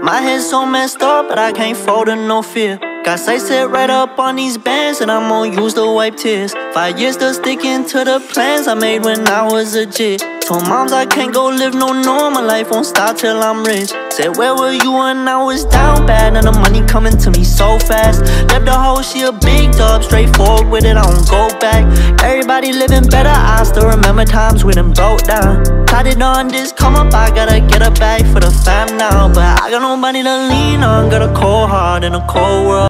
My head's so messed up, but I can't fold to no fear. Got sights set right up on these bands, and I'm gonna use to wipe tears. 5 years still sticking to the plans I made when I was a jit. Told moms I can't go live no normal life, won't stop till I'm rich. Said where were you when I was down bad, and the money coming to me so fast. Left the hoe, she a big dub, straightforward with it, I don't go back. Everybody living better, I still remember times we done broke down. Tried it on this come up, I gotta get a bag for the fam now. But I got nobody to lean on, got a cold heart in a cold world.